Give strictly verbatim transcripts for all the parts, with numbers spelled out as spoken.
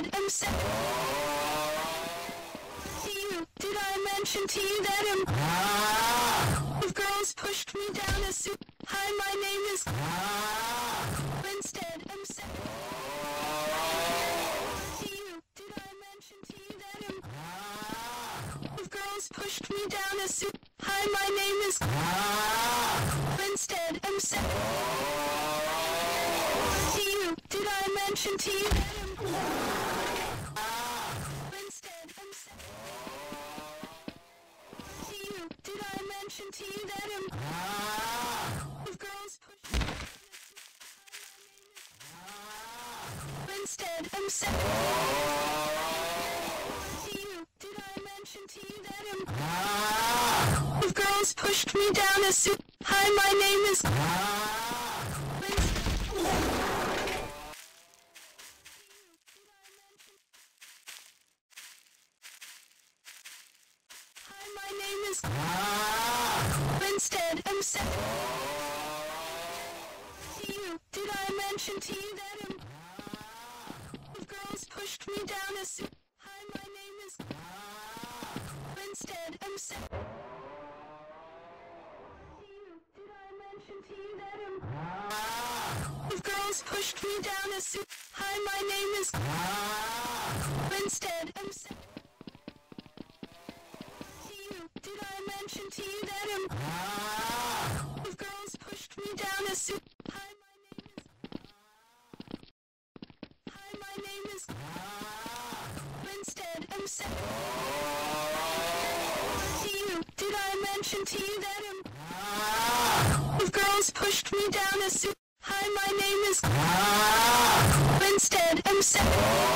Instead, I'm saying to you, did I mention to you that I'm ah. If girls pushed me down a suit. Hi, my name is ah. Instead, I'm saying to you, did I mention to you that I'm ah. If girls pushed me down a suit. Hi, my name is ah. Instead, I'm saying to you, did I mention to you that I'm Instead, I'm saying to you, did I mention to you that I'm if girls push Instead, I'm saying to you, did I mention to you that I'm if girls pushed me down a suit. Hi, my name is Hi, my name is Instead, I'm saying to you, did I mention to you that I'm if girls pushed me down a suit. Hi, my name is Instead, I'm saying to you, did I mention to you that I'm if girls pushed me down a suit. Hi, my name is Instead, I'm saying to you, did I mention to you that I'm if girls pushed me down a suit. Hi, my name is Hi, my name is Instead, I'm saying to you, did I mention to you that I'm if girls pushed me down a suit. Hi, my name is Instead, I'm saying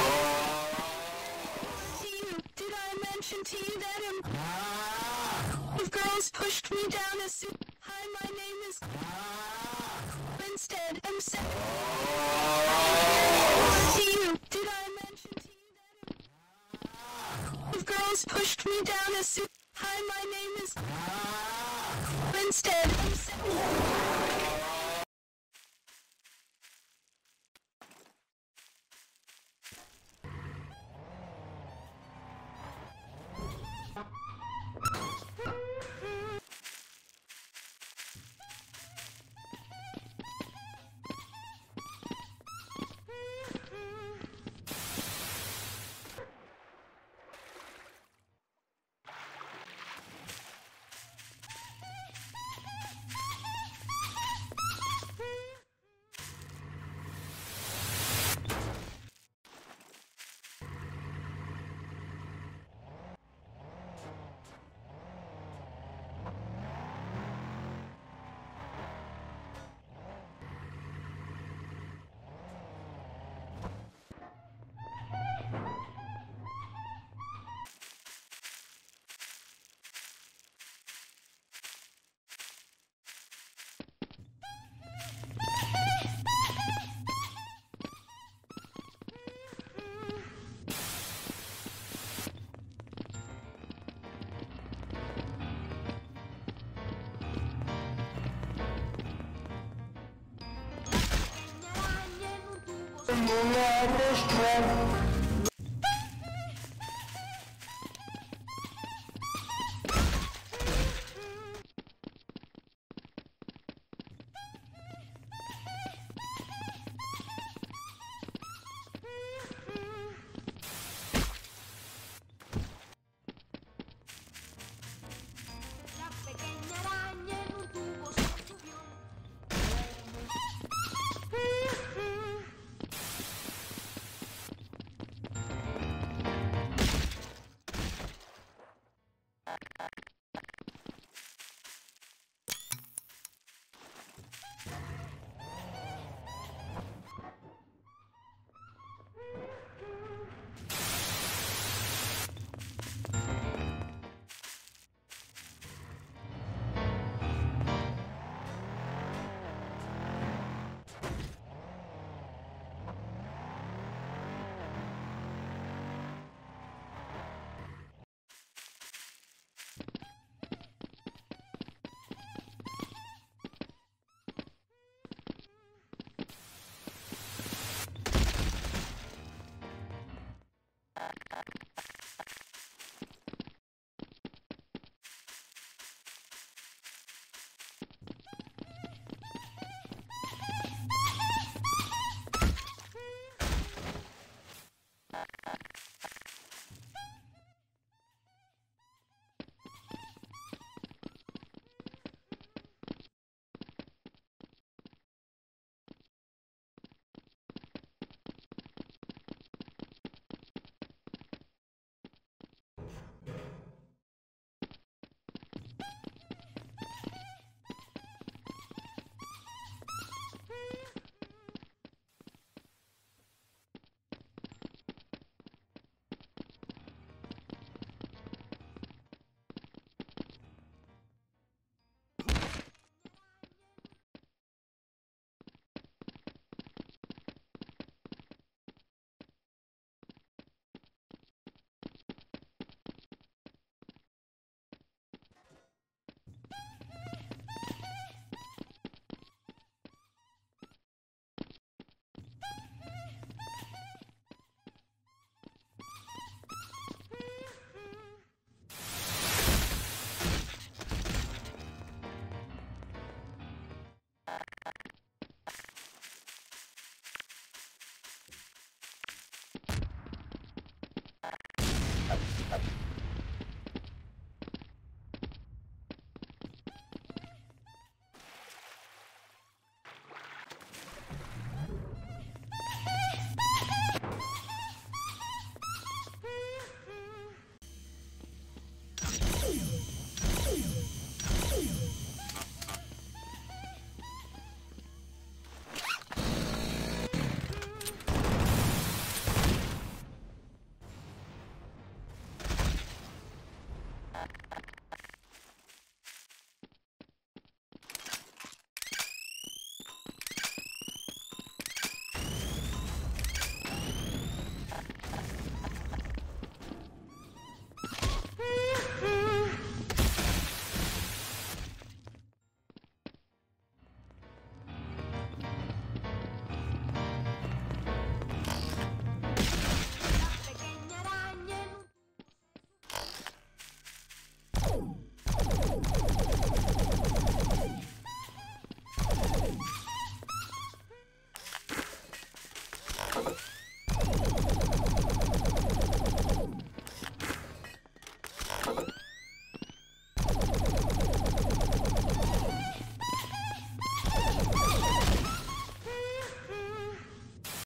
to you, did I mention to you that I'm if girls pushed me down a suit. Hi, my name is Instead, I'm saying to you, did I mention to you that I'm if girls pushed me down a suit. Hi, my name is Instead, I'm saying